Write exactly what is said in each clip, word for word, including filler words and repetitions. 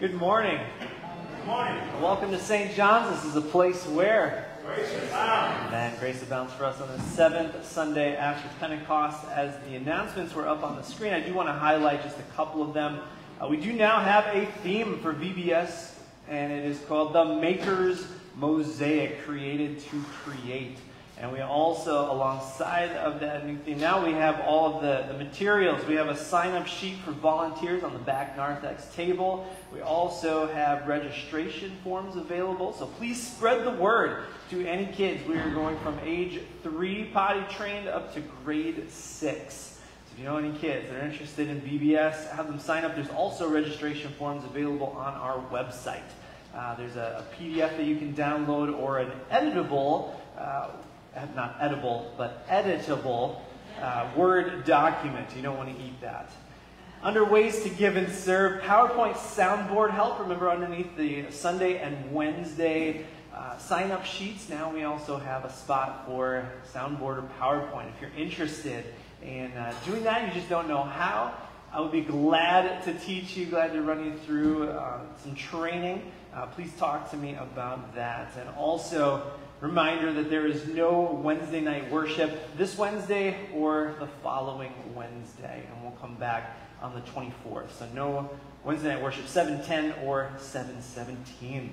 Good morning. Good morning. Welcome to Saint John's. This is a place where Grace abounds. Amen. Grace abounds for us on the seventh Sunday after Pentecost. As the announcements were up on the screen, I do want to highlight just a couple of them. Uh, we do now have a theme for V B S, and it is called The Maker's Mosaic, Created to Create. And we also, alongside of that new theme, now we have all of the, the materials. We have a sign-up sheet for volunteers on the back narthex table. We also have registration forms available. So please spread the word to any kids. We are going from age three potty trained up to grade six. So if you know any kids that are interested in V B S, have them sign up. There's also registration forms available on our website. Uh, there's a, a P D F that you can download or an editable uh, not edible, but editable uh, Word document. You don't want to eat that. Under ways to give and serve, PowerPoint soundboard help. Remember, underneath the Sunday and Wednesday uh, sign-up sheets, now we also have a spot for soundboard or PowerPoint. If you're interested in uh, doing that, you just don't know how, I would be glad to teach you, glad to run you through uh, some training. Uh, please talk to me about that. And also, reminder that there is no Wednesday night worship this Wednesday or the following Wednesday. And we'll come back on the twenty-fourth. So no Wednesday night worship, seven ten or seven seventeen.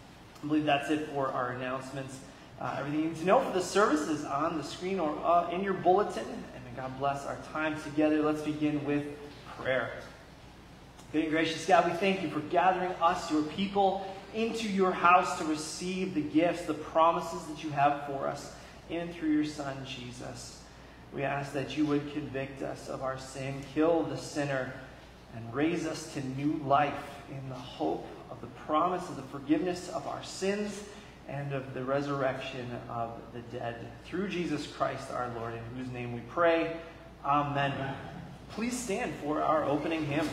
I believe that's it for our announcements. Uh, everything you need to know for the services on the screen or uh, in your bulletin. And may God bless our time together. Let's begin with prayer. Good and gracious God, we thank you for gathering us, your people, into your house to receive the gifts, the promises that you have for us in and through your Son, Jesus. We ask that you would convict us of our sin, kill the sinner, and raise us to new life in the hope of the promise of the forgiveness of our sins and of the resurrection of the dead. Through Jesus Christ our Lord, in whose name we pray. Amen. Please stand for our opening hymn.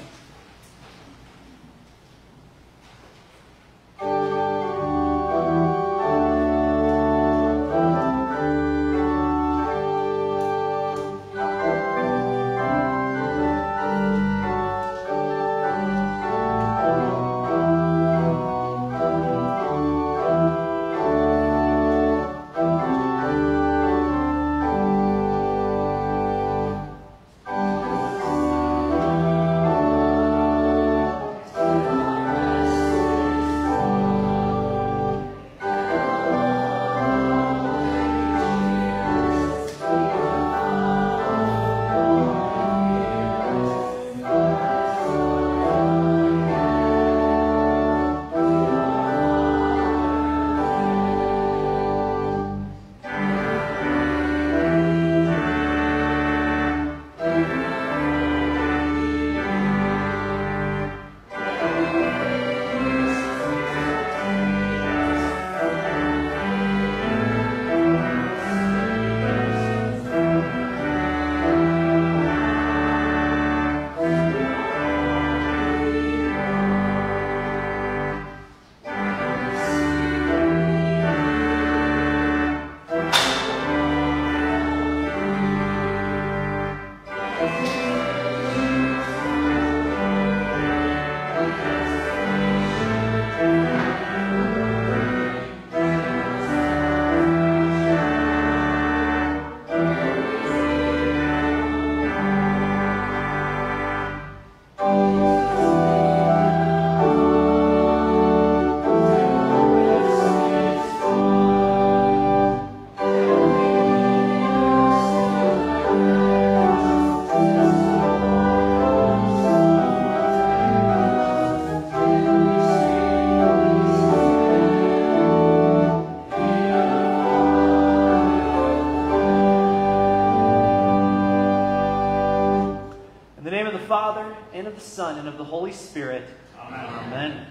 Son, and of the Holy Spirit. Amen. Amen.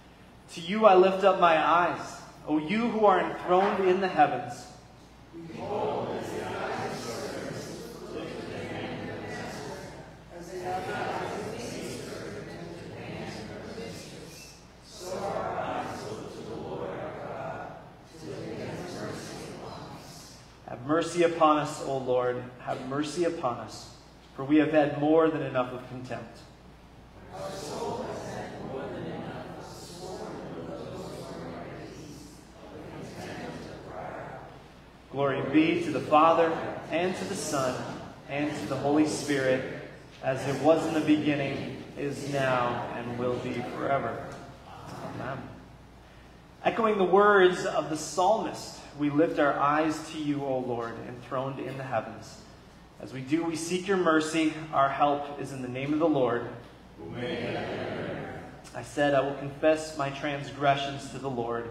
To you I lift up my eyes, O you who are enthroned in the heavens. Behold, as the eyes of servants look to the hand of the master, as the eyes of the servant to the hand of the mistress, so our eyes look to the Lord our God, till he has mercy upon us. Have mercy upon us, O Lord, have mercy upon us, for we have had more than enough of contempt. Our soul has had more than enough of Glory be to the Father, and to the Son, and to the Holy Spirit, as it was in the beginning, is now, and will be forever. Amen. Echoing the words of the psalmist, we lift our eyes to you, O Lord, enthroned in the heavens. As we do, we seek your mercy. Our help is in the name of the Lord. Amen. I said, I will confess my transgressions to the Lord.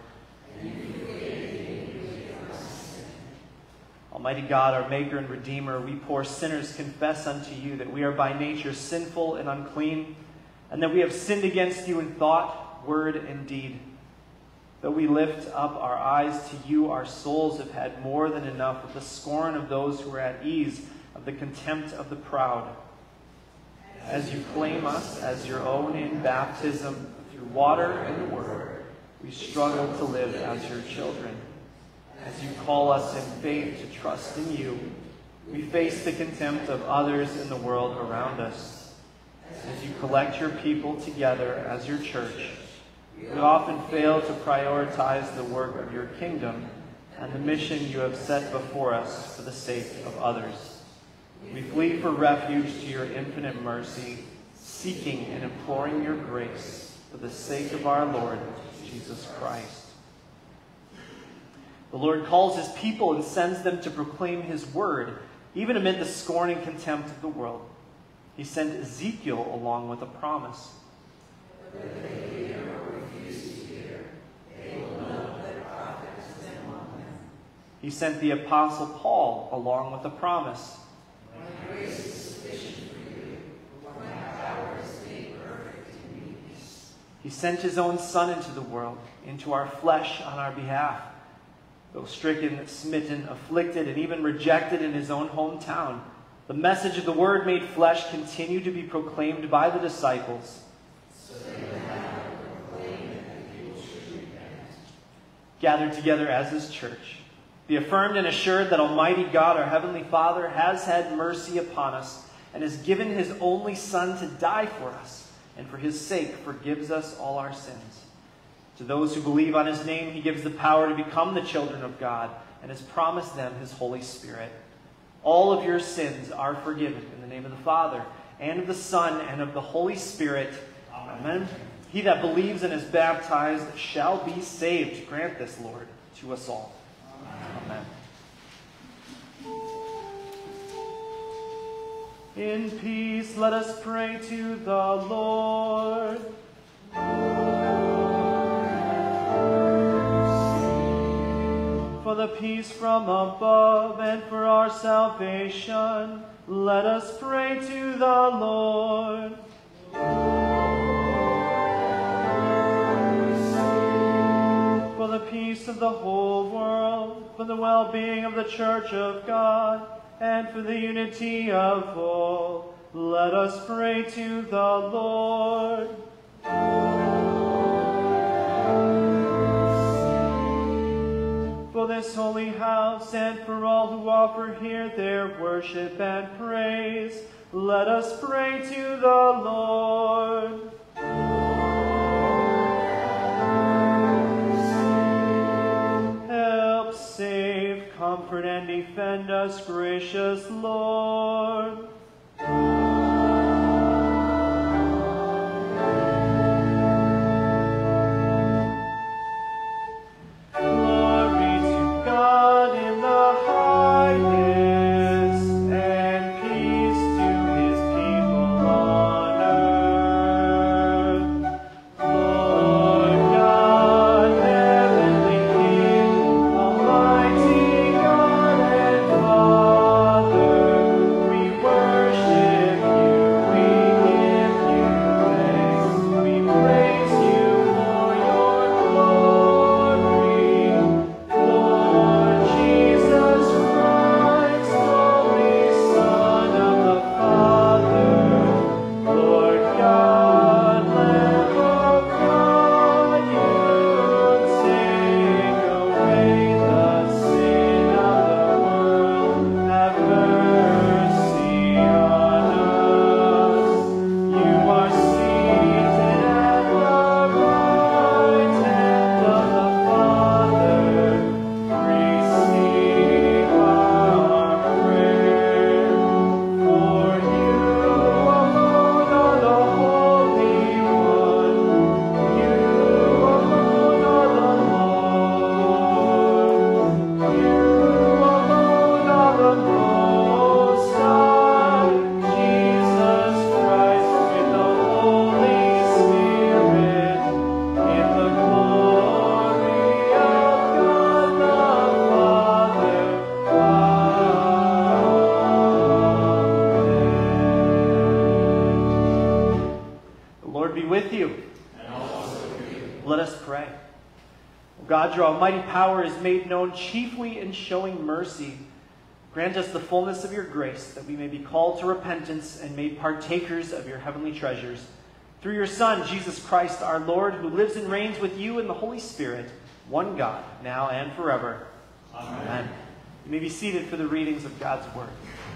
Almighty God, our Maker and Redeemer, we poor sinners confess unto you that we are by nature sinful and unclean, and that we have sinned against you in thought, word, and deed. Though we lift up our eyes to you, our souls have had more than enough of the scorn of those who are at ease, of the contempt of the proud. As you claim us as your own in baptism, through water and the word, we struggle to live as your children. As you call us in faith to trust in you, we face the contempt of others in the world around us. As you collect your people together as your church, we often fail to prioritize the work of your kingdom and the mission you have set before us for the sake of others. We flee for refuge to your infinite mercy, seeking and imploring your grace for the sake of our Lord Jesus Christ. The Lord calls his people and sends them to proclaim his word, even amid the scorn and contempt of the world. He sent Ezekiel along with a promise. But they hear or refuse to hear, they will know that a prophet is sent among them. He sent the apostle Paul along with a promise. My grace is sufficient for you, for my power is made perfect in weakness. He sent his own Son into the world, into our flesh on our behalf. Though stricken, smitten, afflicted, and even rejected in his own hometown, the message of the Word made flesh continued to be proclaimed by the disciples. So they went out and proclaimed that people should repent. Gathered together as his church, be affirmed and assured that Almighty God, our Heavenly Father, has had mercy upon us and has given his only Son to die for us, and for his sake forgives us all our sins. To those who believe on his name, he gives the power to become the children of God and has promised them his Holy Spirit. All of your sins are forgiven in the name of the Father, and of the Son, and of the Holy Spirit. Amen. Amen. He that believes and is baptized shall be saved. Grant this, Lord, to us all. Amen. In peace, let us pray to the Lord. For the peace from above and for our salvation, let us pray to the Lord. For the peace of the whole world, for the well-being of the Church of God, and for the unity of all, let us pray to the Lord. For this holy house, and for all who offer here their worship and praise, let us pray to the Lord. Help, save, comfort, and defend us, gracious Lord. We worship be with you. And also with you. Let us pray. God, your almighty power is made known chiefly in showing mercy. Grant us the fullness of your grace, that we may be called to repentance and made partakers of your heavenly treasures. Through your Son, Jesus Christ, our Lord, who lives and reigns with you in the Holy Spirit, one God, now and forever. Amen. Amen. You may be seated for the readings of God's Word.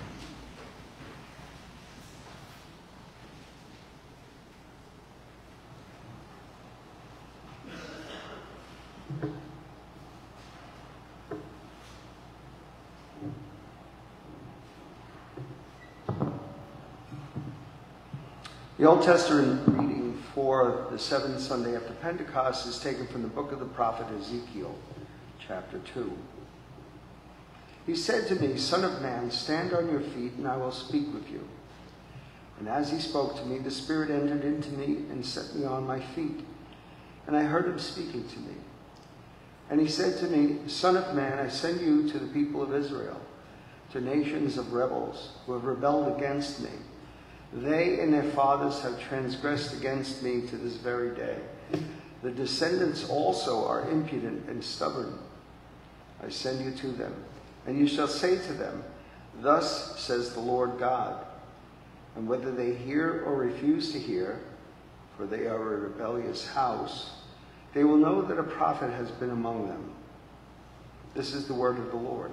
The Old Testament reading for the seventh Sunday after Pentecost is taken from the book of the prophet Ezekiel, chapter two. He said to me, "Son of man, stand on your feet, and I will speak with you." And as he spoke to me, the Spirit entered into me and set me on my feet. And I heard him speaking to me. And he said to me, "Son of man, I send you to the people of Israel, to nations of rebels who have rebelled against me. They and their fathers have transgressed against me to this very day. The descendants also are impudent and stubborn. I send you to them, and you shall say to them, 'Thus says the Lord God.' And whether they hear or refuse to hear, for they are a rebellious house, they will know that a prophet has been among them." This is the word of the Lord.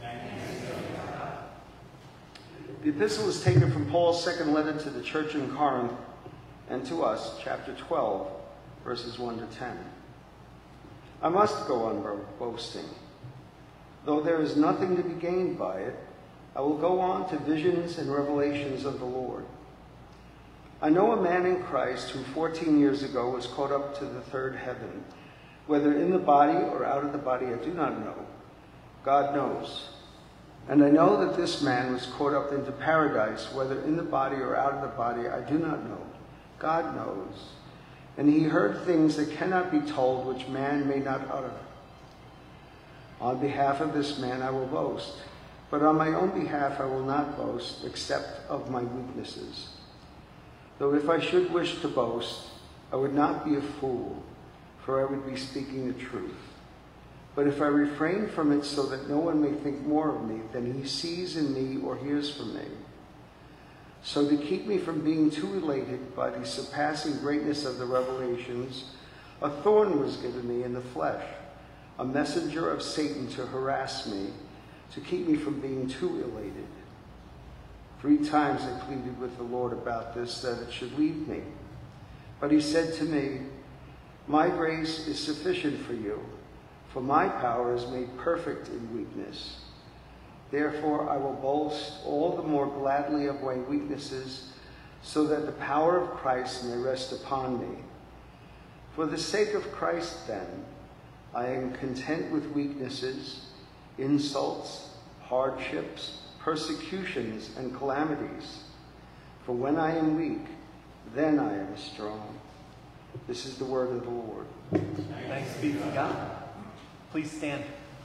The epistle is taken from Paul's second letter to the church in Corinth and to us, chapter twelve, verses one to ten. I must go on boasting. Though there is nothing to be gained by it, I will go on to visions and revelations of the Lord. I know a man in Christ who fourteen years ago was caught up to the third heaven. Whether in the body or out of the body, I do not know. God knows. And I know that this man was caught up into paradise, whether in the body or out of the body, I do not know. God knows. And he heard things that cannot be told, which man may not utter. On behalf of this man I will boast, but on my own behalf I will not boast, except of my weaknesses. Though if I should wish to boast, I would not be a fool, for I would be speaking the truth. But if I refrain from it so that no one may think more of me than he sees in me or hears from me. So to keep me from being too elated by the surpassing greatness of the revelations, a thorn was given me in the flesh, a messenger of Satan to harass me, to keep me from being too elated. Three times I pleaded with the Lord about this, that it should leave me. But he said to me, "My grace is sufficient for you, for my power is made perfect in weakness. Therefore I will boast all the more gladly of my weaknesses, so that the power of Christ may rest upon me. For the sake of Christ, then, I am content with weaknesses, insults, hardships, persecutions, and calamities. For when I am weak, then I am strong." This is the word of the Lord. Thanks be to God. Please stand.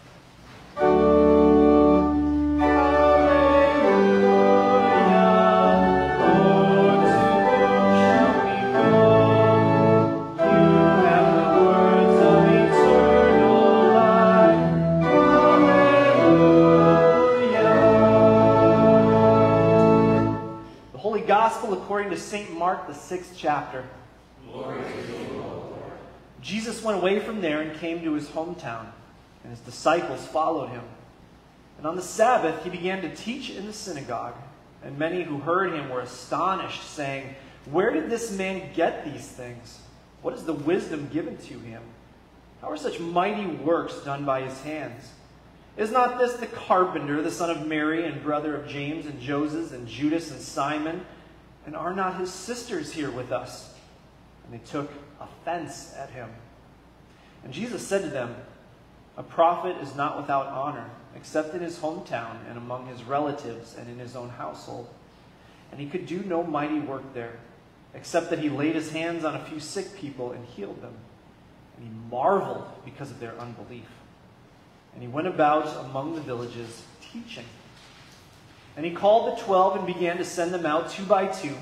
Gospel according to Saint Mark, the sixth chapter. Glory to you, O Lord. Jesus went away from there and came to his hometown, and his disciples followed him. And on the Sabbath he began to teach in the synagogue, and many who heard him were astonished, saying, "Where did this man get these things? What is the wisdom given to him? How are such mighty works done by his hands? Is not this the carpenter, the son of Mary, and brother of James and Joses and Judas and Simon? And are not his sisters here with us?" And they took offense at him. And Jesus said to them, "A prophet is not without honor, except in his hometown and among his relatives and in his own household." And he could do no mighty work there, except that he laid his hands on a few sick people and healed them. And he marveled because of their unbelief. And he went about among the villages teaching. And he called the twelve and began to send them out two by two,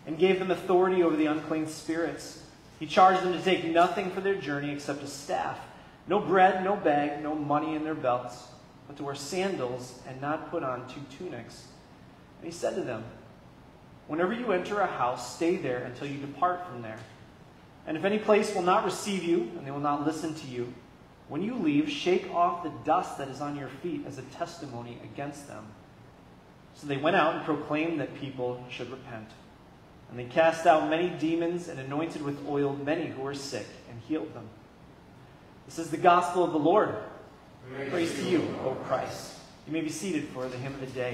and gave them authority over the unclean spirits. He charged them to take nothing for their journey except a staff, no bread, no bag, no money in their belts, but to wear sandals and not put on two tunics. And he said to them, whenever you enter a house, stay there until you depart from there. And if any place will not receive you, and they will not listen to you, when you leave, shake off the dust that is on your feet as a testimony against them. So they went out and proclaimed that people should repent. And they cast out many demons and anointed with oil many who were sick and healed them. This is the gospel of the Lord. Praise, Praise to you, O Christ. You may be seated for the hymn of the day.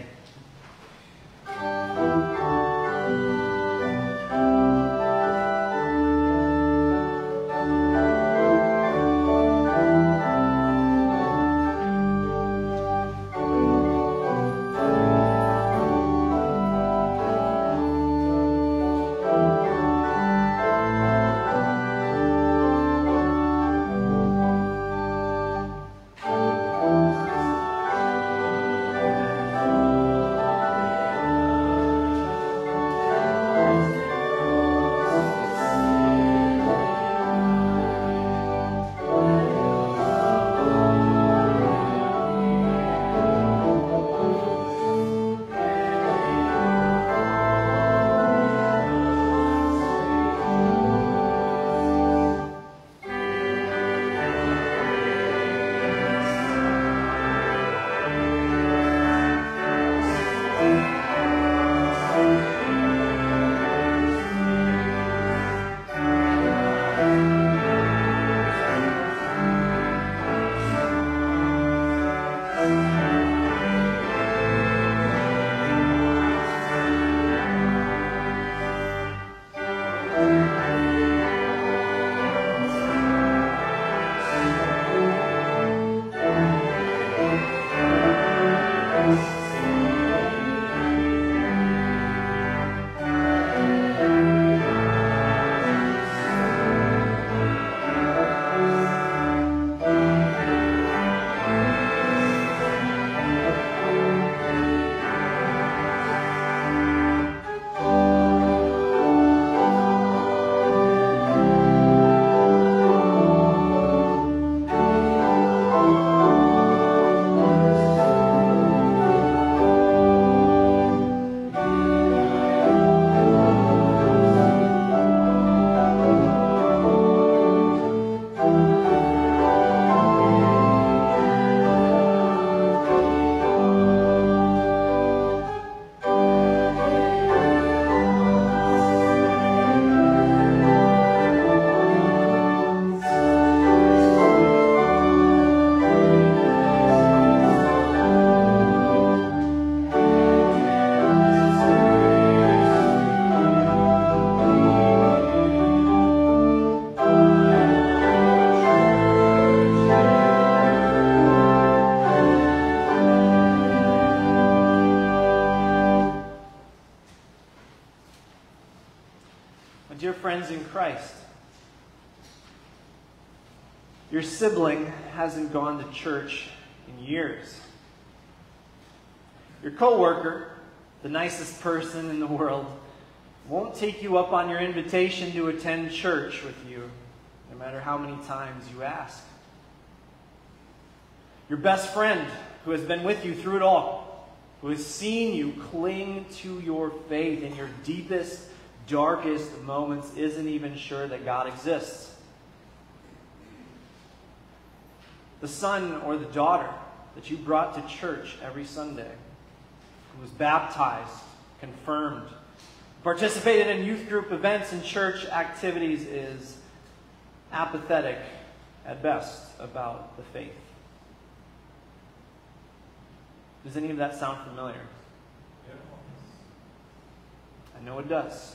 Dear friends in Christ, your sibling hasn't gone to church in years. Your coworker, the nicest person in the world, won't take you up on your invitation to attend church with you, no matter how many times you ask. Your best friend, who has been with you through it all, who has seen you cling to your faith in your deepest, darkest moments, isn't even sure that God exists. The son or the daughter that you brought to church every Sunday, who was baptized, confirmed, participated in youth group events and church activities, is apathetic at best about the faith. Does any of that sound familiar? I know it does.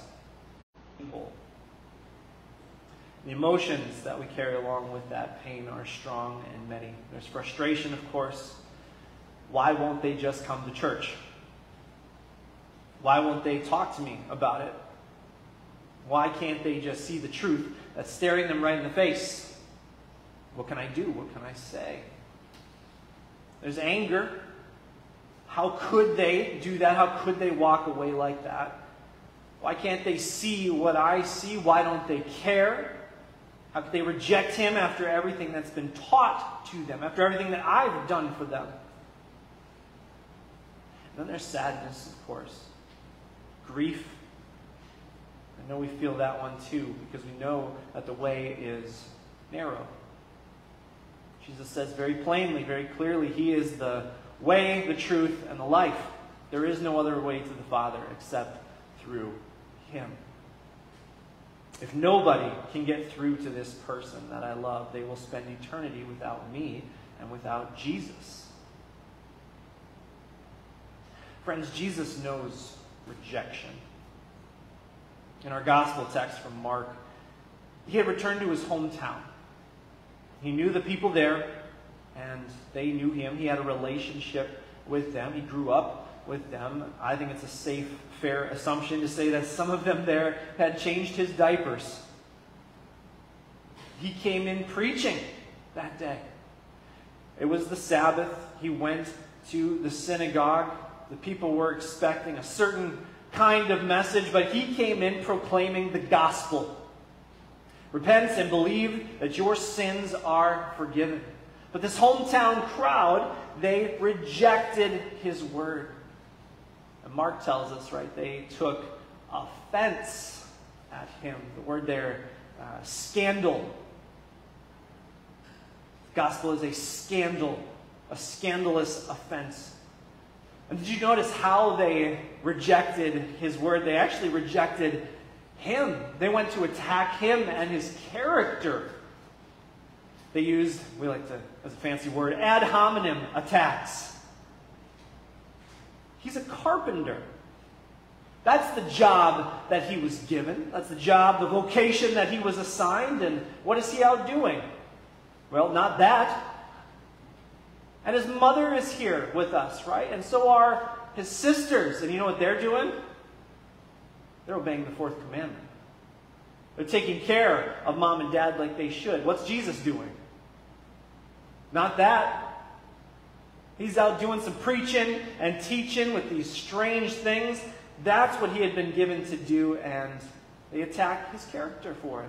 The emotions that we carry along with that pain are strong and many. There's frustration, of course. Why won't they just come to church? Why won't they talk to me about it? Why can't they just see the truth that's staring them right in the face? What can I do? What can I say? There's anger. How could they do that? How could they walk away like that? Why can't they see what I see? Why don't they care? How could they reject him after everything that's been taught to them, after everything that I've done for them? And then there's sadness, of course. Grief. I know we feel that one too, because we know that the way is narrow. Jesus says very plainly, very clearly, he is the way, the truth, and the life. There is no other way to the Father except through him. If nobody can get through to this person that I love, they will spend eternity without me and without Jesus. Friends, Jesus knows rejection. In our gospel text from Mark, he had returned to his hometown. He knew the people there, and they knew him. He had a relationship with them. He grew up with them. I think it's a safe, fair assumption to say that some of them there had changed his diapers. He came in preaching that day. It was the Sabbath. He went to the synagogue. The people were expecting a certain kind of message, but he came in proclaiming the gospel. Repent and believe that your sins are forgiven. But this hometown crowd, they rejected his word. And Mark tells us, right, they took offense at him. The word there, uh, scandal. The gospel is a scandal, a scandalous offense. And did you notice how they rejected his word? They actually rejected him. They went to attack him and his character. They used, we like to, as a fancy word, ad hominem attacks. He's a carpenter. That's the job that he was given. That's the job, the vocation that he was assigned. And what is he out doing? Well, not that. And his mother is here with us, right? And so are his sisters. And you know what they're doing? They're obeying the fourth commandment. They're taking care of mom and dad like they should. What's Jesus doing? Not that. He's out doing some preaching and teaching with these strange things. That's what he had been given to do, and they attack his character for it.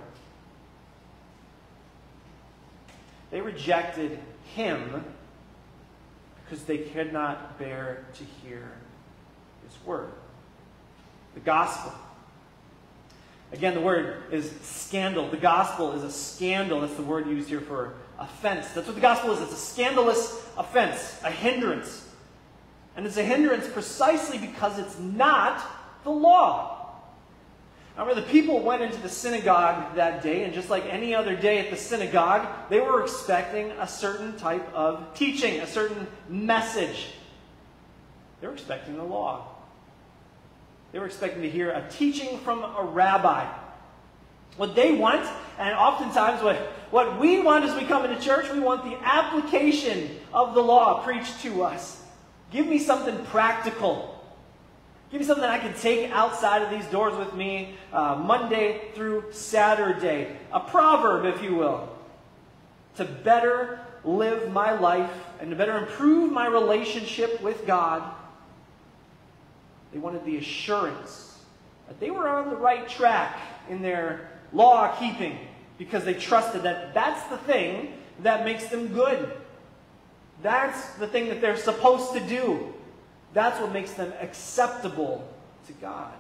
They rejected him because they could not bear to hear his word. The gospel. Again, the word is scandal. The gospel is a scandal. That's the word used here for offense. That's what the gospel is. It's a scandalous offense, a hindrance. And it's a hindrance precisely because it's not the law. Remember, the people went into the synagogue that day, and just like any other day at the synagogue, they were expecting a certain type of teaching, a certain message. They were expecting the law. They were expecting to hear a teaching from a rabbi. What they want, and oftentimes what, what we want as we come into church, we want the application of the law preached to us. Give me something practical. Give me something I can take outside of these doors with me uh, Monday through Saturday. A proverb, if you will. To better live my life and to better improve my relationship with God. They wanted the assurance that they were on the right track in their law keeping because they trusted that that's the thing that makes them good. That's the thing that they're supposed to do. That's what makes them acceptable to God.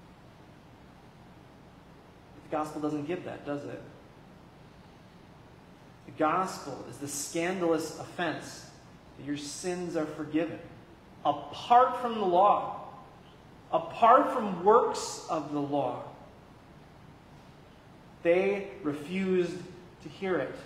But the gospel doesn't give that, does it? The gospel is the scandalous offense that your sins are forgiven apart from the law. Apart from works of the law. They refused to hear it.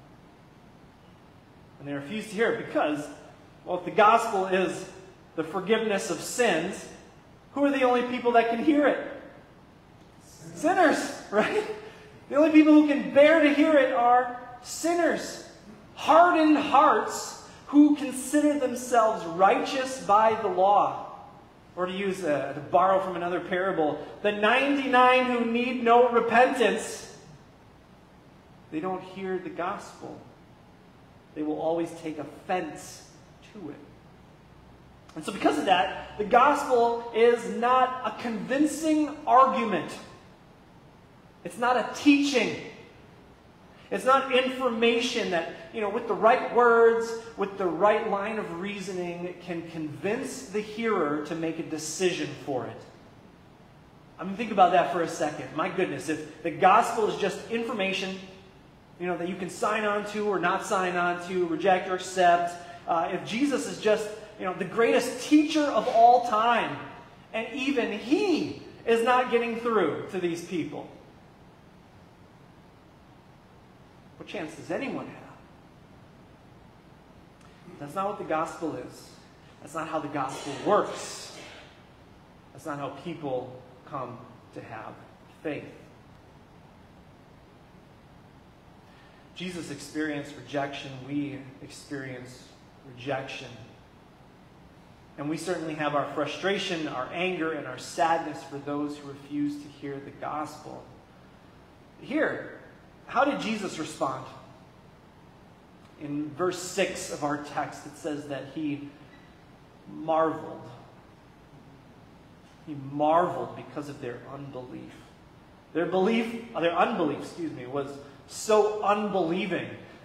And they refused to hear it because, well, if the gospel is the forgiveness of sins, who are the only people that can hear it? Sinners, right? The only people who can bear to hear it are sinners. Hardened hearts who consider themselves righteous by the law. Or to use, a, to borrow from another parable, the ninety-nine who need no repentance, they don't hear the gospel. They will always take offense to it. And so because of that, the gospel is not a convincing argument. It's not a teaching. It's not information that, you know, with the right words, with the right line of reasoning, can convince the hearer to make a decision for it. I mean, think about that for a second. My goodness, if the gospel is just information, you know, that you can sign on to or not sign on to, reject or accept, uh, if Jesus is just, you know, the greatest teacher of all time, and even he is not getting through to these people, what chance does anyone have? That's not what the gospel is. That's not how the gospel works. That's not how people come to have faith. Jesus experienced rejection. We experience rejection. And we certainly have our frustration, our anger, and our sadness for those who refuse to hear the gospel. Here, how did Jesus respond? In verse six of our text, it says that he marveled. He marveled because of their unbelief. Their belief, their unbelief, excuse me, was so unbelieving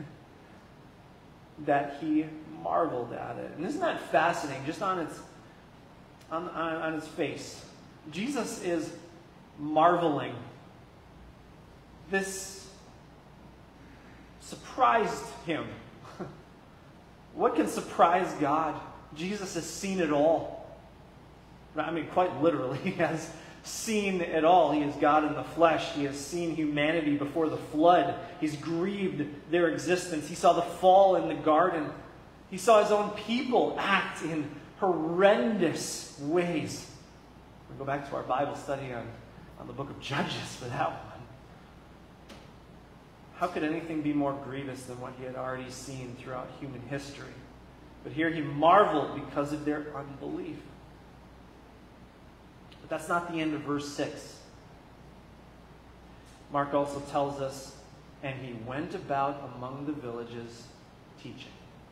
that he marveled at it. And isn't that fascinating? Just on its on, on, on its face, Jesus is marveling. This surprised him. What can surprise God? Jesus has seen it all. I mean, quite literally, he has seen it all. He is God in the flesh. He has seen humanity before the flood. He's grieved their existence. He saw the fall in the garden. He saw his own people act in horrendous ways. We'll go back to our Bible study on, on the book of Judges for that one. How could anything be more grievous than what he had already seen throughout human history? But here he marveled because of their unbelief. But that's not the end of verse six. Mark also tells us, and he went about among the villages teaching.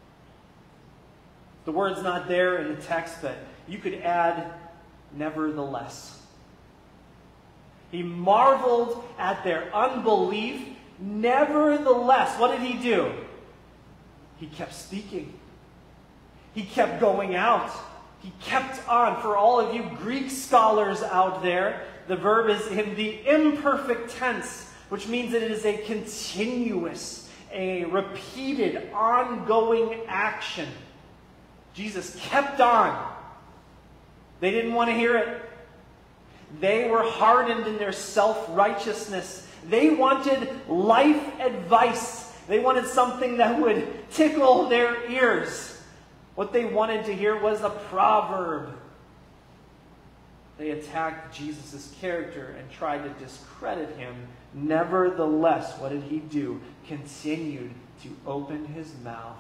The word's not there in the text, but you could add nevertheless. He marveled at their unbelief. Nevertheless, what did he do? He kept speaking. He kept going out. He kept on. For all of you Greek scholars out there, the verb is in the imperfect tense, which means that it is a continuous, a repeated, ongoing action. Jesus kept on. They didn't want to hear it. They were hardened in their self-righteousness. They wanted life advice. They wanted something that would tickle their ears. What they wanted to hear was a proverb. They attacked Jesus' character and tried to discredit him. Nevertheless, what did he do? Continued to open his mouth.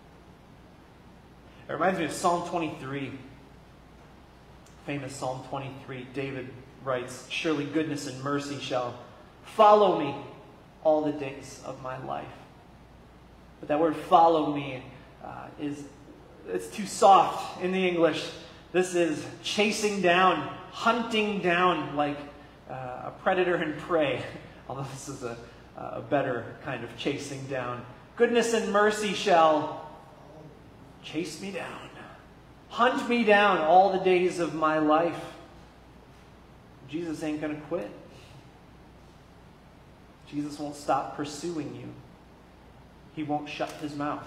It reminds me of Psalm twenty-three. Famous Psalm twenty-three. David writes, "Surely goodness and mercy shall follow me all the days of my life." But that word "follow me" uh, is it's too soft in the English. This is chasing down, hunting down, like uh, a predator and prey. Although this is a, a better kind of chasing down. Goodness and mercy shall chase me down, hunt me down all the days of my life. Jesus ain't going to quit. Jesus won't stop pursuing you. He won't shut his mouth.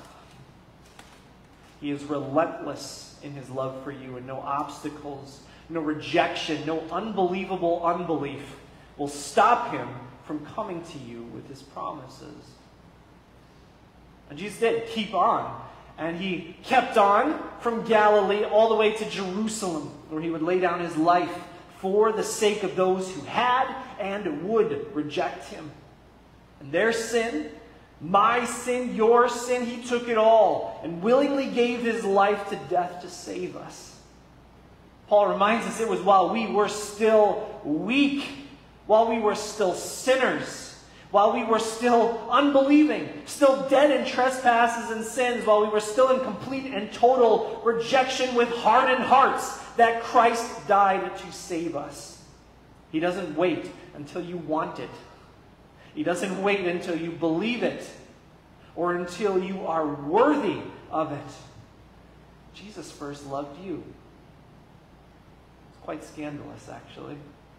He is relentless in his love for you, and no obstacles, no rejection, no unbelievable unbelief will stop him from coming to you with his promises. And Jesus did keep on. And he kept on from Galilee all the way to Jerusalem, where he would lay down his life for the sake of those who had and would reject him. And their sin, my sin, your sin, he took it all and willingly gave his life to death to save us. Paul reminds us it was while we were still weak, while we were still sinners, while we were still unbelieving, still dead in trespasses and sins, while we were still in complete and total rejection with hardened hearts, that Christ died to save us. He doesn't wait until you want it. He doesn't wait until you believe it or until you are worthy of it. Jesus first loved you. It's quite scandalous, actually.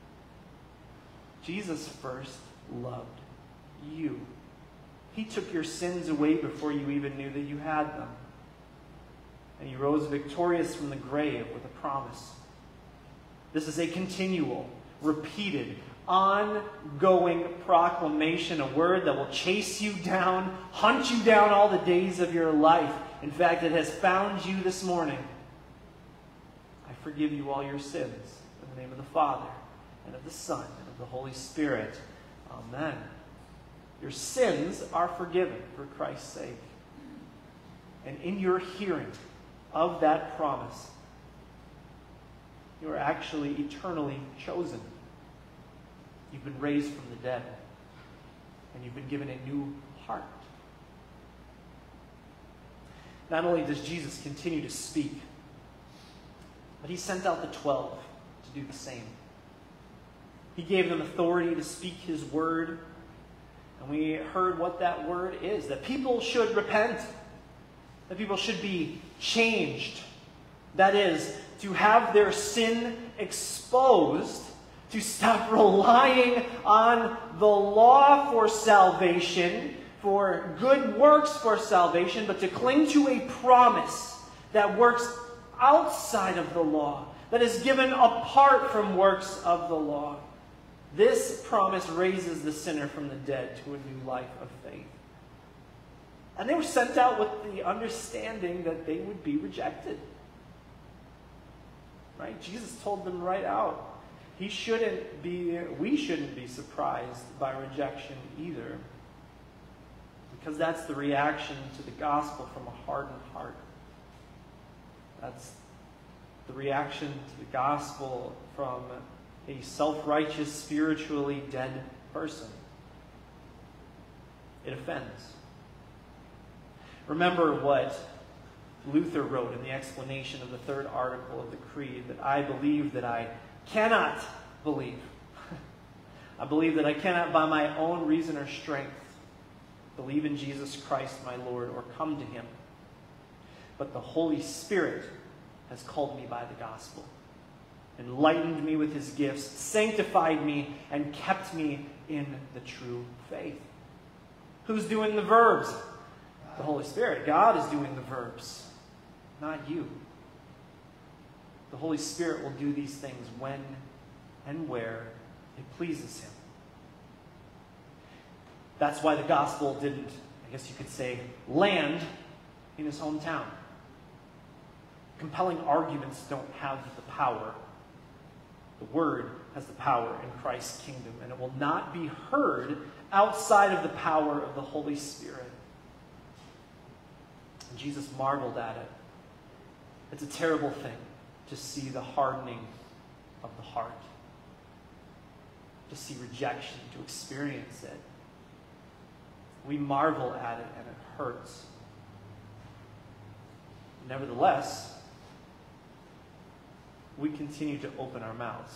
Jesus first loved you. He took your sins away before you even knew that you had them. And he rose victorious from the grave with a promise. This is a continual, repeated, ongoing proclamation, a word that will chase you down, hunt you down all the days of your life. In fact, it has found you this morning. I forgive you all your sins in the name of the Father, and of the Son, and of the Holy Spirit. Amen. Your sins are forgiven for Christ's sake. And in your hearing of that promise, you are actually eternally chosen. You've been raised from the dead, and you've been given a new heart. Not only does Jesus continue to speak, but he sent out the twelve to do the same. He gave them authority to speak his word, and we heard what that word is, that people should repent, that people should be changed. That is, to have their sin exposed, to stop relying on the law for salvation, for good works for salvation, but to cling to a promise that works outside of the law, that is given apart from works of the law. This promise raises the sinner from the dead to a new life of faith. And they were sent out with the understanding that they would be rejected. Right? Jesus told them right out. He shouldn't be, we shouldn't be surprised by rejection either. Because that's the reaction to the gospel from a hardened heart. That's the reaction to the gospel from a self-righteous, spiritually dead person. It offends. Remember what Luther wrote in the explanation of the third article of the Creed, that I believe that I cannot believe. I believe that I cannot by my own reason or strength believe in Jesus Christ my Lord or come to him. But the Holy Spirit has called me by the gospel, enlightened me with his gifts, sanctified me, and kept me in the true faith. Who's doing the verbs? The Holy Spirit. God is doing the verbs, not you. The Holy Spirit will do these things when and where it pleases him. That's why the gospel didn't, I guess you could say, land in his hometown. Compelling arguments don't have the power. The Word has the power in Christ's kingdom, and it will not be heard outside of the power of the Holy Spirit. And Jesus marveled at it. It's a terrible thing to see the hardening of the heart, to see rejection, to experience it. We marvel at it, and it hurts. Nevertheless, we continue to open our mouths.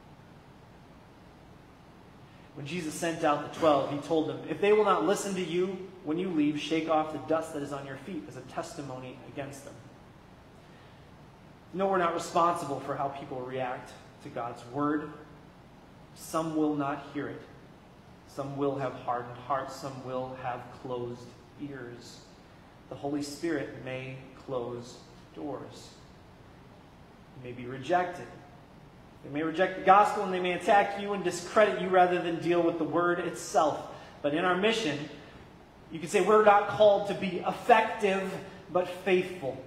When Jesus sent out the twelve, he told them, if they will not listen to you, when you leave, shake off the dust that is on your feet as a testimony against them. No, we're not responsible for how people react to God's word. Some will not hear it. Some will have hardened hearts. Some will have closed ears. The Holy Spirit may close doors. They may be rejected. They may reject the gospel, and they may attack you and discredit you rather than deal with the word itself. But in our mission, you could say we're not called to be effective, but faithful.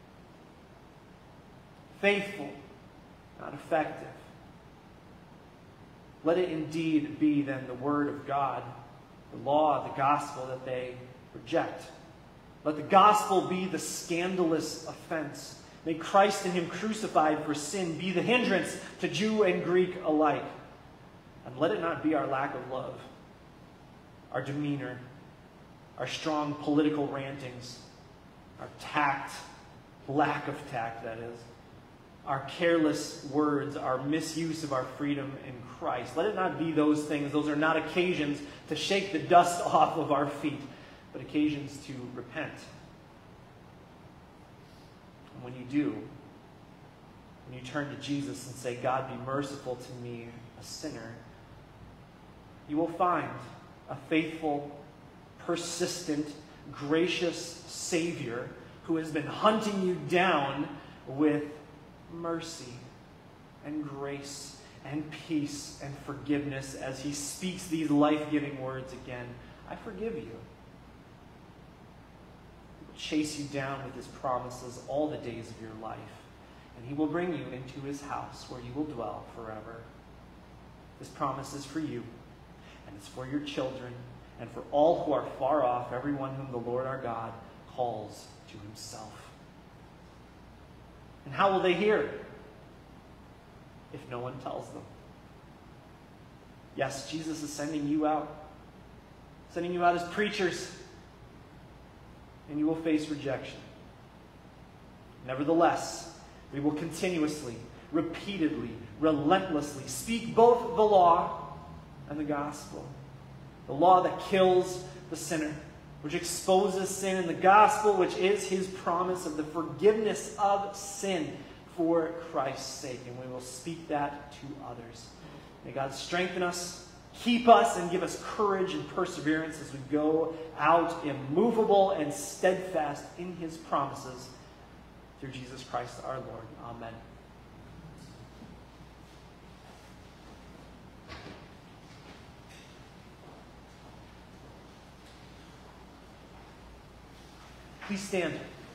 Faithful, not effective. Let it indeed be then the word of God, the law, the gospel that they reject. Let the gospel be the scandalous offense. May Christ and him crucified for sin be the hindrance to Jew and Greek alike. And let it not be our lack of love. our demeanor, our strong political rantings, our tact, lack of tact, that is, our careless words, our misuse of our freedom in Christ. Let it not be those things. Those are not occasions to shake the dust off of our feet, but occasions to repent. And when you do, when you turn to Jesus and say, God, be merciful to me, a sinner, you will find a faithful, persistent, gracious Savior who has been hunting you down with mercy and grace and peace and forgiveness as he speaks these life-giving words again. I forgive you. He will chase you down with his promises all the days of your life, and he will bring you into his house where you will dwell forever. This promise is for you, and it's for your children, and for all who are far off, everyone whom the Lord our God calls to himself. And how will they hear? If no one tells them. Yes, Jesus is sending you out. Sending you out as preachers. And you will face rejection. Nevertheless, we will continuously, repeatedly, relentlessly speak both the law and the gospel. The law that kills the sinner, which exposes sin, and the gospel, which is his promise of the forgiveness of sin for Christ's sake. And we will speak that to others. May God strengthen us, keep us, and give us courage and perseverance as we go out immovable and steadfast in his promises through Jesus Christ our Lord. Amen. Please stand.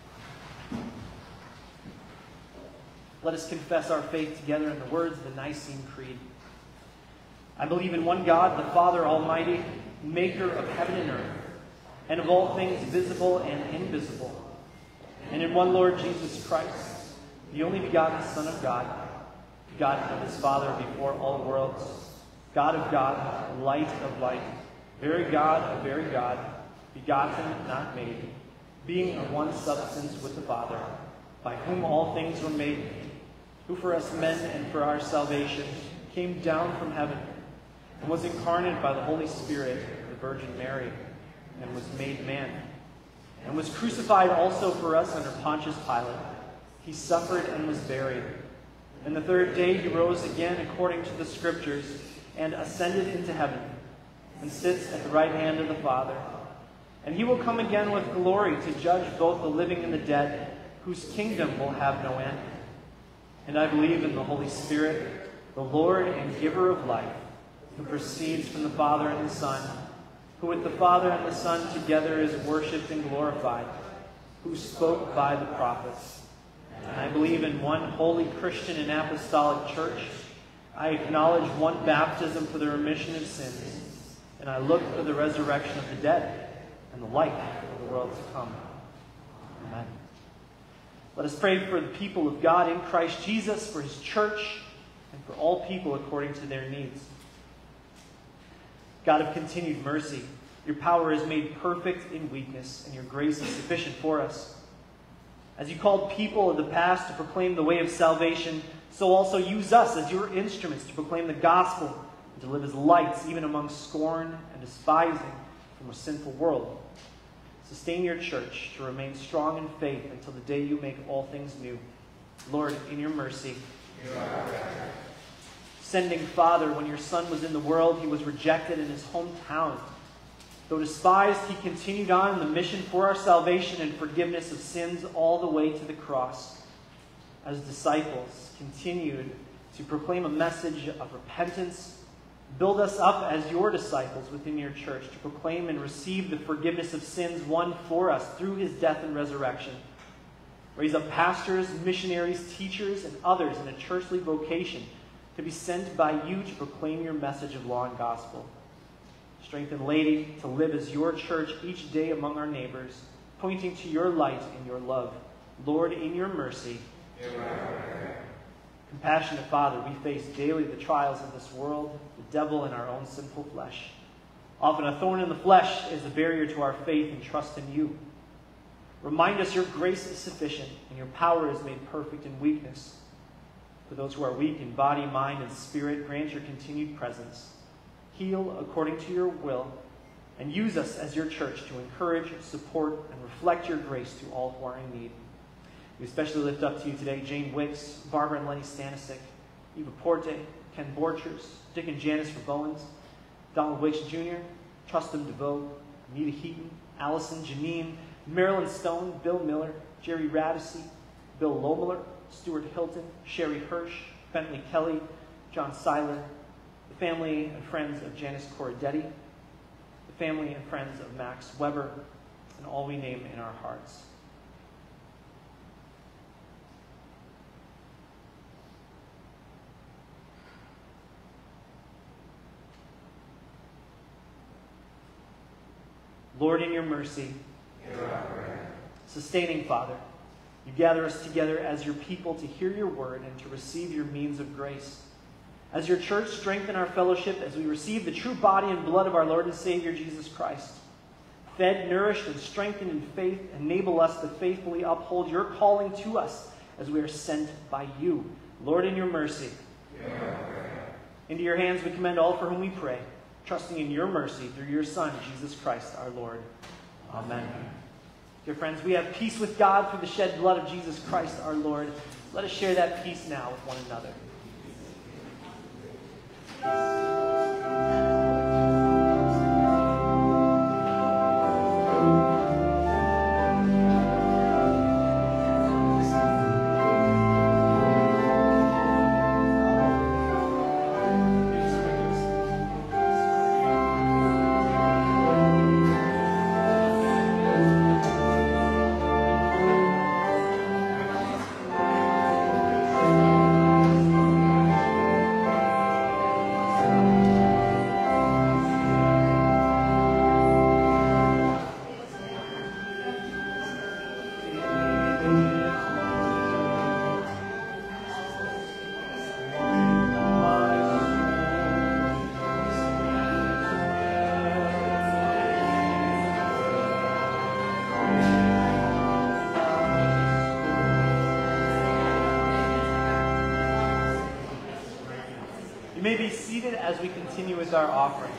Let us confess our faith together in the words of the Nicene Creed. I believe in one God, the Father Almighty, maker of heaven and earth, and of all things visible and invisible, and in one Lord Jesus Christ, the only begotten Son of God, begotten of his Father before all worlds, God of God, light of light, very God of very God, begotten, not made, being of one substance with the Father, by whom all things were made, who for us men and for our salvation came down from heaven, and was incarnate by the Holy Spirit, the Virgin Mary, and was made man, and was crucified also for us under Pontius Pilate. He suffered and was buried. And the third day he rose again according to the Scriptures, and ascended into heaven, and sits at the right hand of the Father. And he will come again with glory to judge both the living and the dead, whose kingdom will have no end. And I believe in the Holy Spirit, the Lord and giver of life, who proceeds from the Father and the Son, who with the Father and the Son together is worshipped and glorified, who spoke by the prophets. And I believe in one holy Christian and apostolic church. I acknowledge one baptism for the remission of sins, and I look for the resurrection of the dead and the life of the world to come. Amen. Let us pray for the people of God in Christ Jesus, for his church, and for all people according to their needs. God of continued mercy, your power is made perfect in weakness, and your grace is sufficient for us. As you called people of the past to proclaim the way of salvation, so also use us as your instruments to proclaim the gospel and to live as lights even among scorn and despising from a sinful world. Sustain your church to remain strong in faith until the day you make all things new. Lord, in your mercy. Sending Father, when your Son was in the world, he was rejected in his hometown. Though despised, he continued on in the mission for our salvation and forgiveness of sins all the way to the cross. As disciples, continued to proclaim a message of repentance. Build us up as your disciples within your church to proclaim and receive the forgiveness of sins won for us through his death and resurrection. Raise up pastors, missionaries, teachers, and others in a churchly vocation to be sent by you to proclaim your message of law and gospel. Strengthen Lady to live as your church each day among our neighbors, pointing to your light and your love. Lord, in your mercy. Compassionate Father, we face daily the trials of this world, the devil, and our own sinful flesh. Often a thorn in the flesh is a barrier to our faith and trust in you. Remind us your grace is sufficient and your power is made perfect in weakness. For those who are weak in body, mind, and spirit, grant your continued presence. Heal according to your will, and use us as your church to encourage, support, and reflect your grace to all who are in need. We especially lift up to you today Jane Wicks, Barbara and Lenny Stanisic, Eva Porte, Ken Borchers, Dick and Janice Bowens, Donald Wicks Junior, Trustum DeVoe, Anita Heaton, Allison, Janine, Marilyn Stone, Bill Miller, Jerry Radisey, Bill Lomiller, Stuart Hilton, Sherry Hirsch, Bentley Kelly, John Seiler, the family and friends of Janice Corradetti, the family and friends of Max Weber, and all we name in our hearts. Lord, in your mercy, sustaining Father, you gather us together as your people to hear your word and to receive your means of grace. As your church, strengthen our fellowship as we receive the true body and blood of our Lord and Savior, Jesus Christ. Fed, nourished, and strengthened in faith, enable us to faithfully uphold your calling to us as we are sent by you. Lord, in your mercy. Into your hands we commend all for whom we pray, trusting in your mercy through your Son, Jesus Christ, our Lord. Amen. Dear friends, we have peace with God through the shed blood of Jesus Christ, our Lord. Let us share that peace now with one another. You may be seated as we continue with our offering.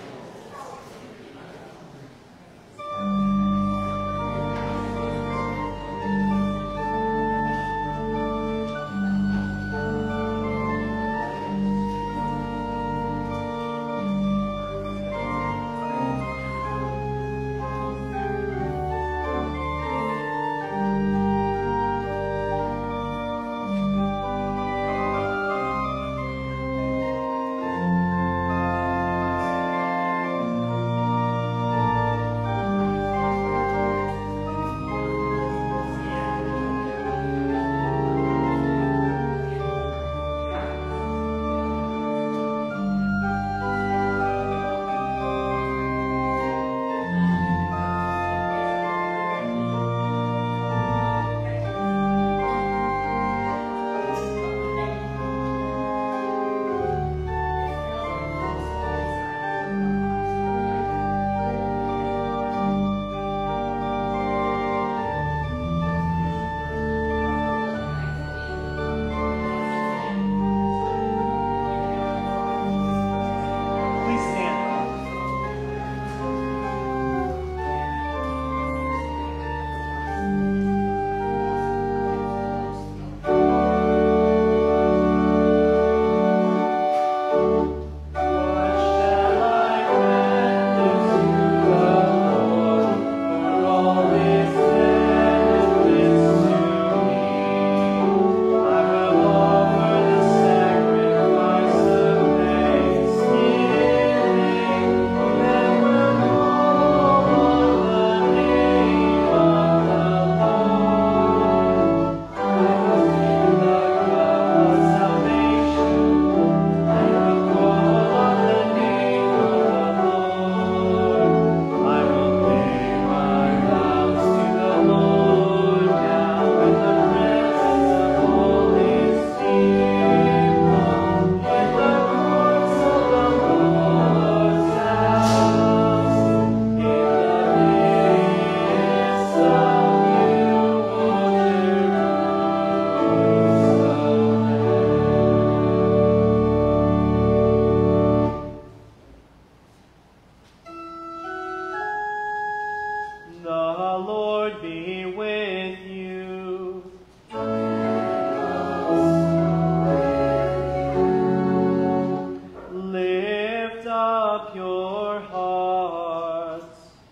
your hearts.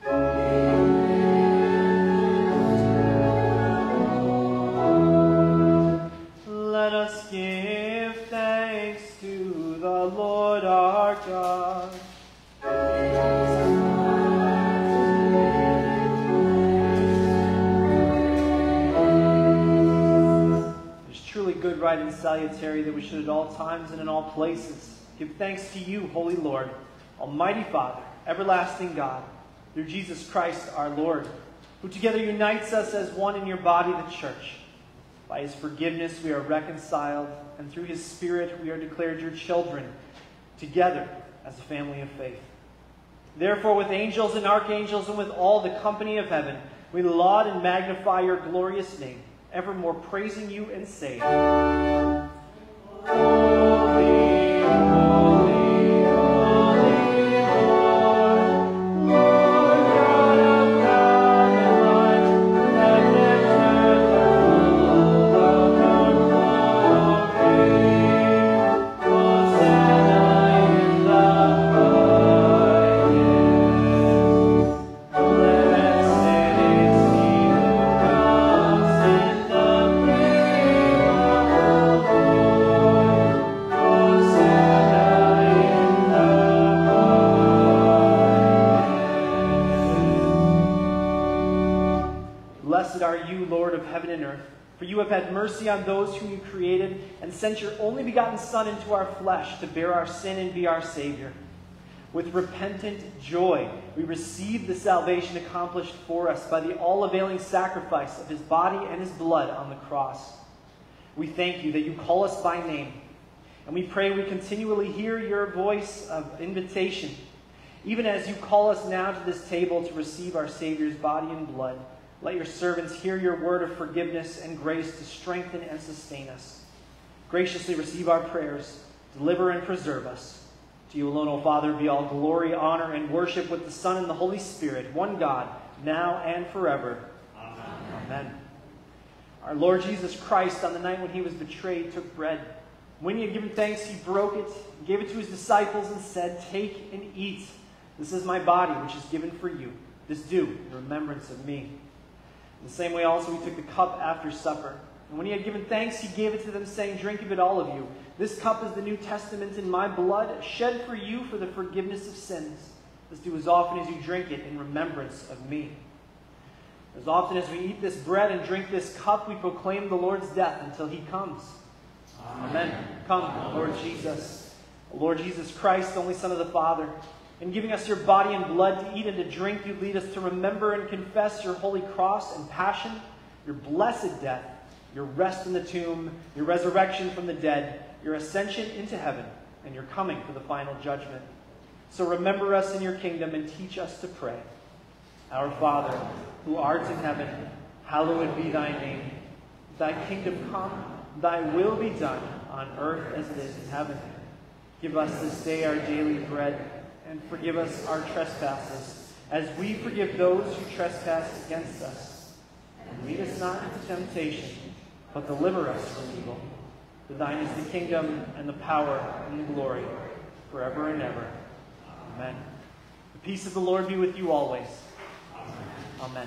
Let us give thanks to the Lord our God. It is truly good, right, and salutary that we should at all times and in all places give thanks to you, Holy Lord, Almighty Father, everlasting God, through Jesus Christ our Lord, who together unites us as one in your body, the church. By his forgiveness we are reconciled, and through his Spirit we are declared your children, together as a family of faith. Therefore, with angels and archangels and with all the company of heaven, we laud and magnify your glorious name, evermore praising you and saying, Holy, holy, holy Lord, Lord God of God and light, heaven and earth are full of your glory. Hosanna in the highest. Blessed is he who comes in the name of the Lord. Hosanna in the highest. Blessed are you, Lord of heaven and earth, for you have had mercy on those whom you created and sent your only begotten Son into our flesh to bear our sin and be our Savior. With repentant joy, we receive the salvation accomplished for us by the all-availing sacrifice of his body and his blood on the cross. We thank you that you call us by name, and we pray we continually hear your voice of invitation, even as you call us now to this table to receive our Savior's body and blood. Let your servants hear your word of forgiveness and grace to strengthen and sustain us. Graciously receive our prayers, deliver and preserve us. To you alone, O Father, be all glory, honor, and worship with the Son and the Holy Spirit, one God, now and forever. Amen. Amen. Our Lord Jesus Christ, on the night when he was betrayed, took bread. When he had given thanks, he broke it, gave it to his disciples, and said, Take and eat. This is my body, which is given for you. This do in remembrance of me. In the same way also he took the cup after supper. And when he had given thanks, he gave it to them, saying, Drink of it, all of you. This cup is the New Testament in my blood, shed for you for the forgiveness of sins. This do as often as you drink it in remembrance of me. As often as we eat this bread and drink this cup, we proclaim the Lord's death until he comes. Amen. Amen. Come, Lord Jesus. Lord Jesus Christ, only Son of the Father, in giving us your body and blood to eat and to drink, you lead us to remember and confess your holy cross and passion, your blessed death, your rest in the tomb, your resurrection from the dead, your ascension into heaven, and your coming for the final judgment. So remember us in your kingdom and teach us to pray. Our Father, who art in heaven, hallowed be thy name. Thy kingdom come, thy will be done, on earth as it is in heaven. Give us this day our daily bread, and forgive us our trespasses, as we forgive those who trespass against us. And lead us not into temptation, but deliver us from evil. For thine is the kingdom, and the power, and the glory, forever and ever. Amen. The peace of the Lord be with you always. Amen.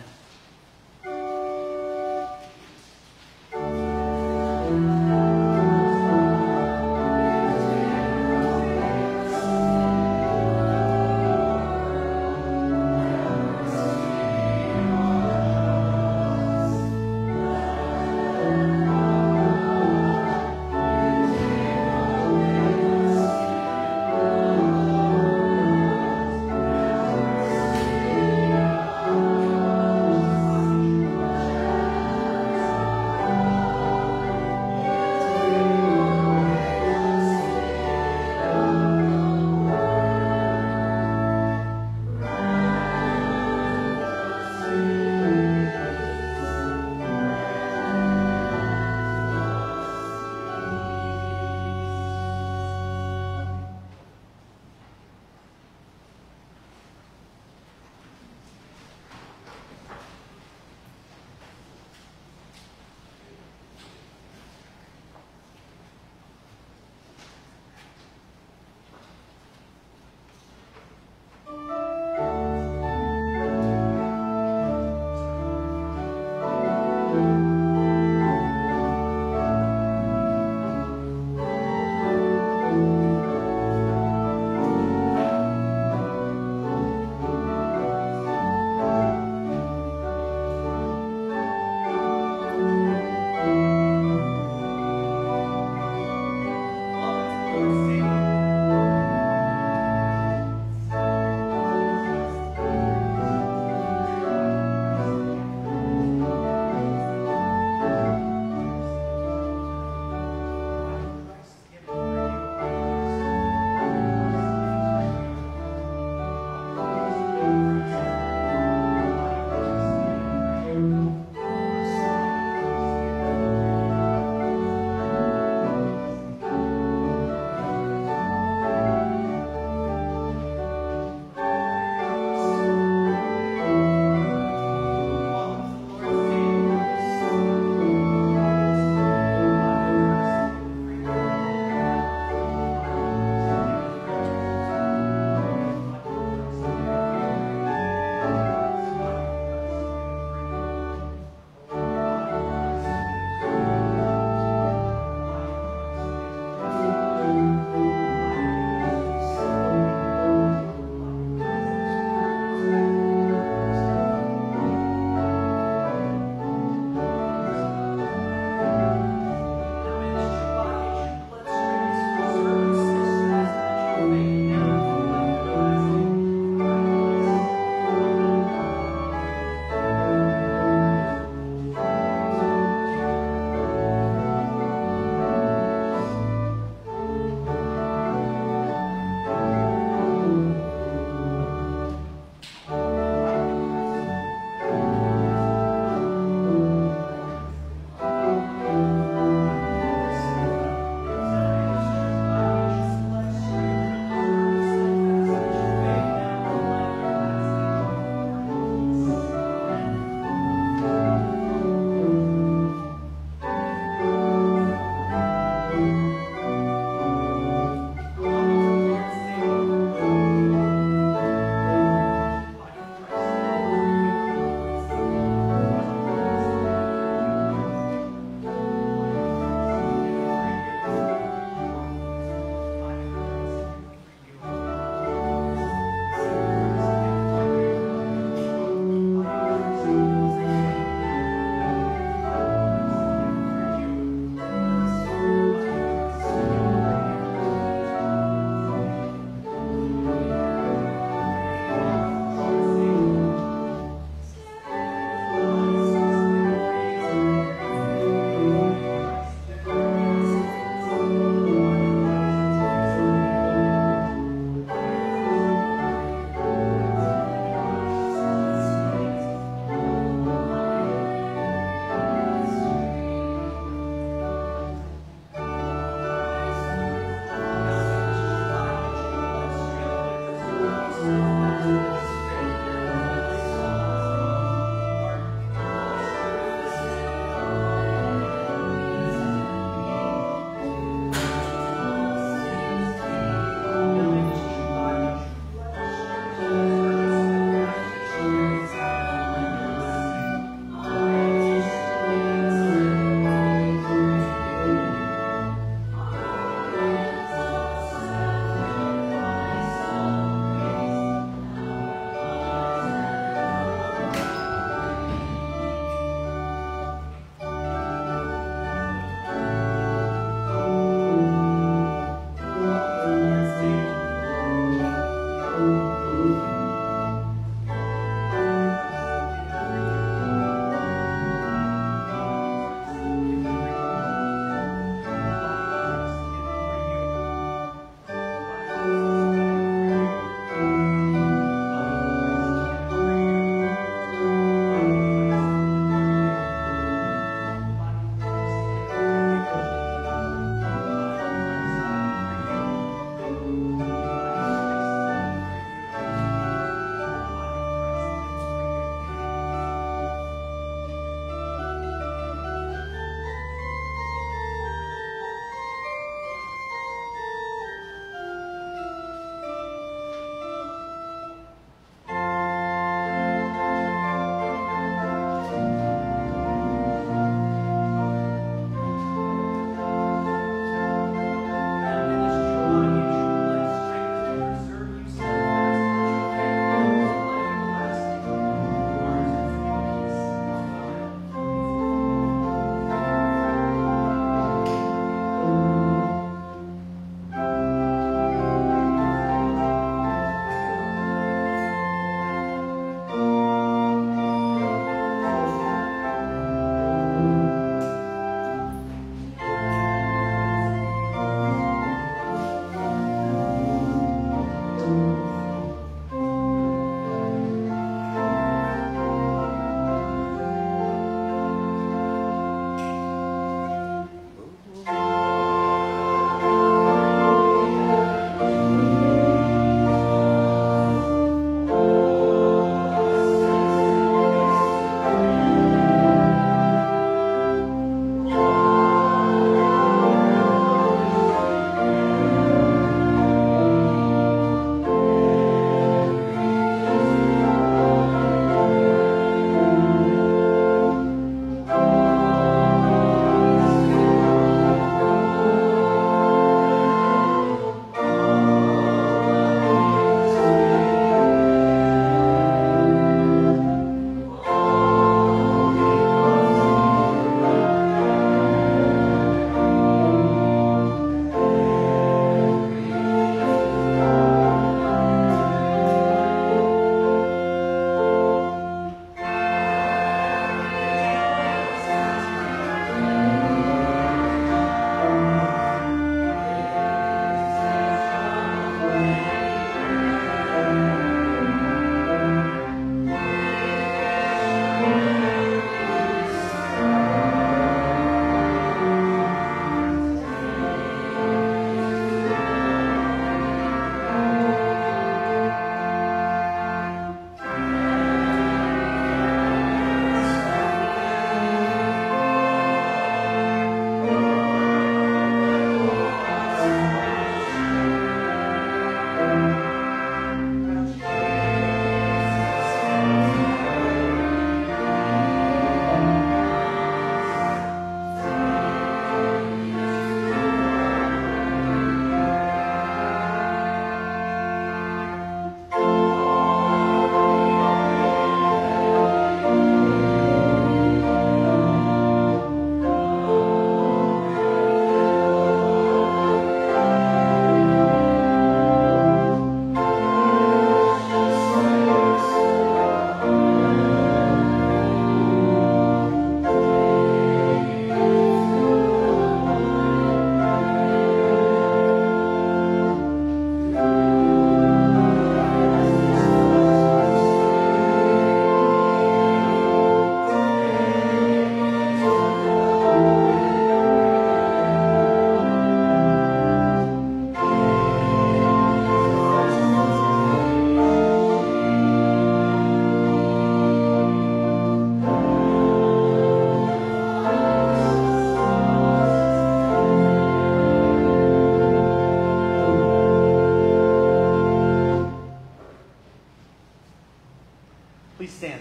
Please stand.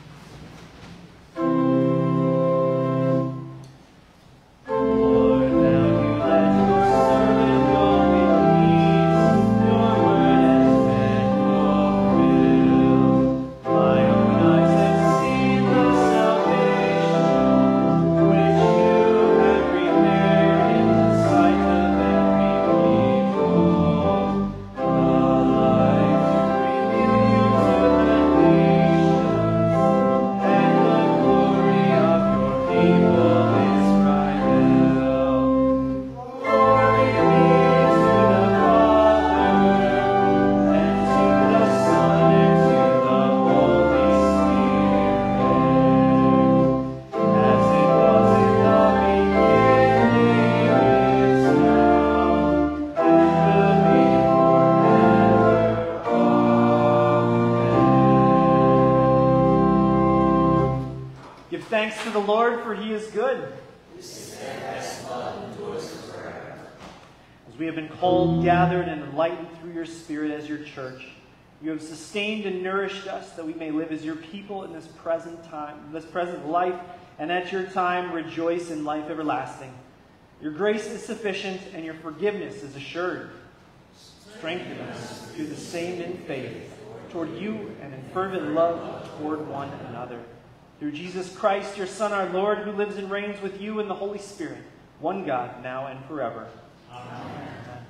Thanks to the Lord, for he is good. His steadfast love endures forever. As we have been called, gathered, and enlightened through your Spirit as your church, you have sustained and nourished us that we may live as your people in this present time, this present life, and at your time rejoice in life everlasting. Your grace is sufficient, and your forgiveness is assured. Strengthen us through the same in faith toward you and in fervent love toward one another. Through Jesus Christ, your Son, our Lord, who lives and reigns with you in the Holy Spirit, one God, now and forever. Amen. Amen.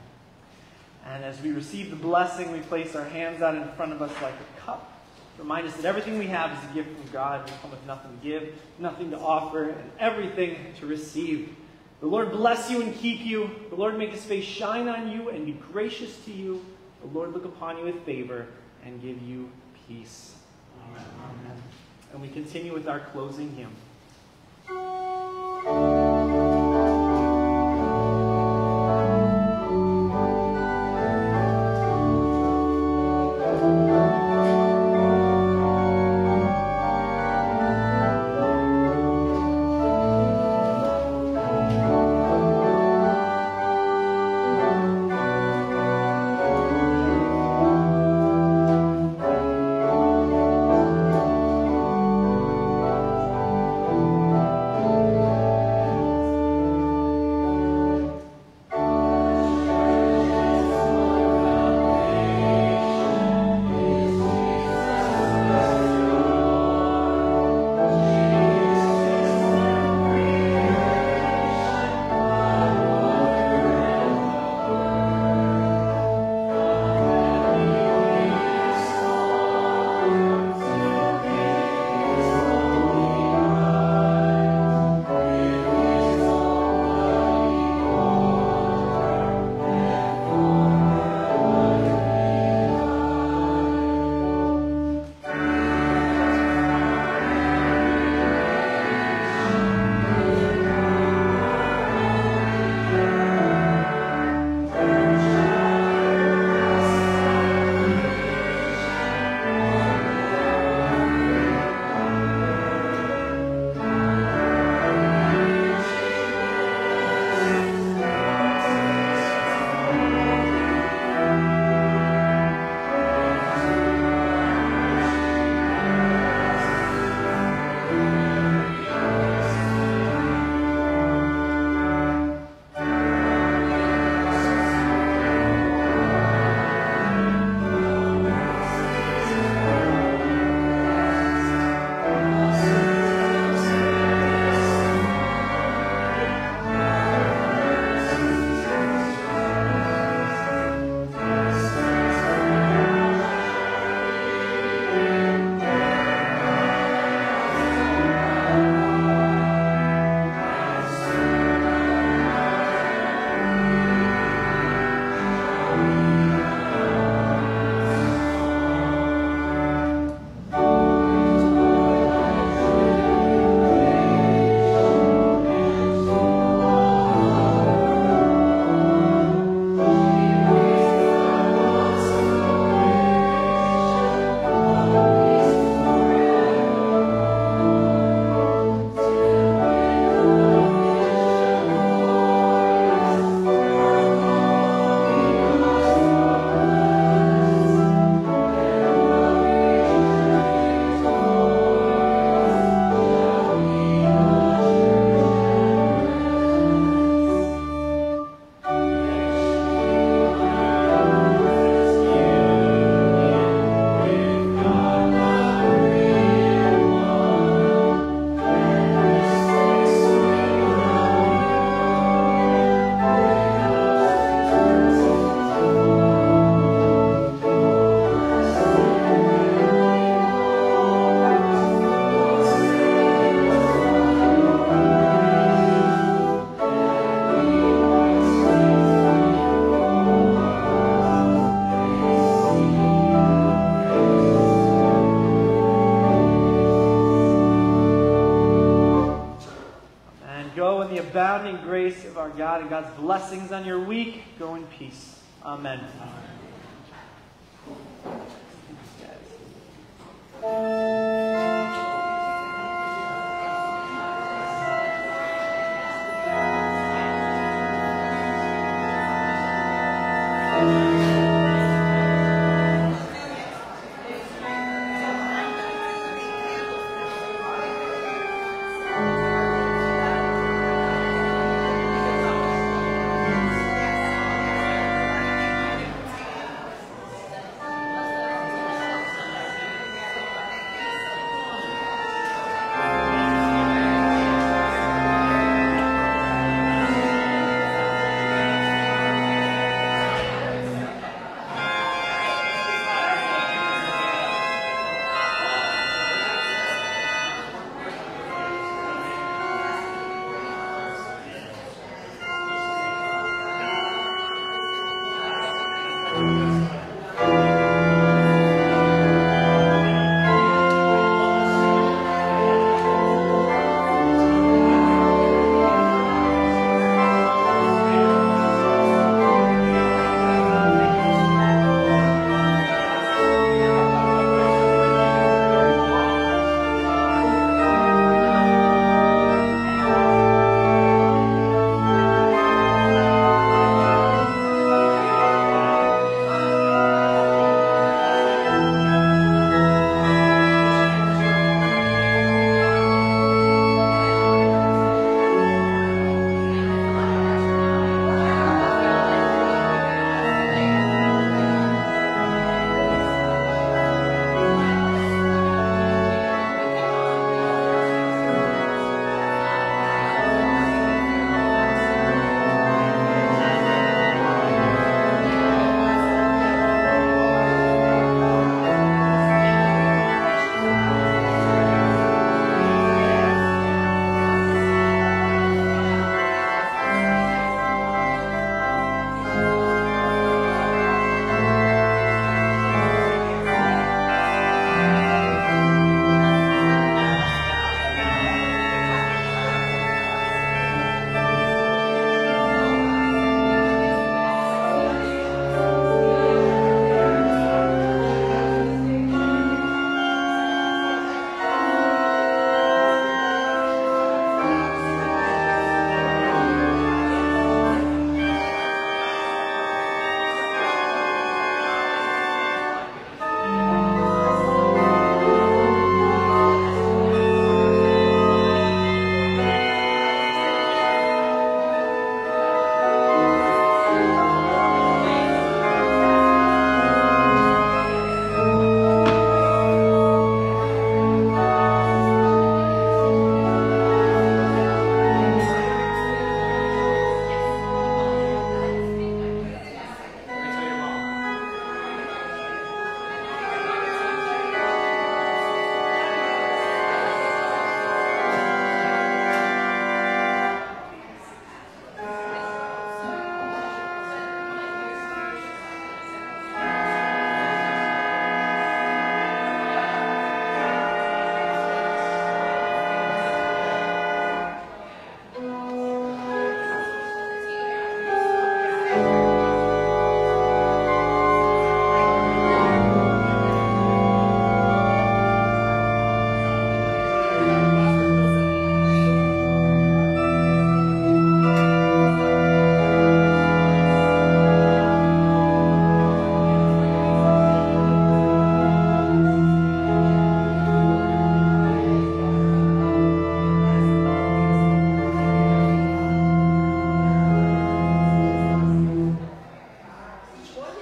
And as we receive the blessing, we place our hands out in front of us like a cup. Remind us that everything we have is a gift from God. We come with nothing to give, nothing to offer, and everything to receive. The Lord bless you and keep you. The Lord make his face shine on you and be gracious to you. The Lord look upon you with favor and give you peace. Amen. Amen. And we continue with our closing hymn. abounding grace of our God and God's blessings on your week. Go in peace. Amen.